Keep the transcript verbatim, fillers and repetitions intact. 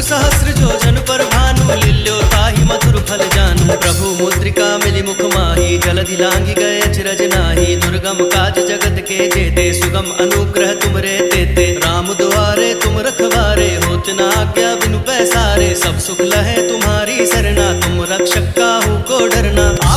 सहस्र जो जन पर भानु, लील्यो ताहि मधुर फल जानू। प्रभु मुद्रिका मिली मुख माही, जलधि लांघि गए अचरज नाही। दुर्गम काज जगत के जेते, सुगम अनुग्रह तुमरे तेते। राम दुआरे तुम रखवारे, होत न आज्ञा बिनु पैसारे। सब सुख लहे तुम्हारी सरना, तुम रक्षक काहू को डरना।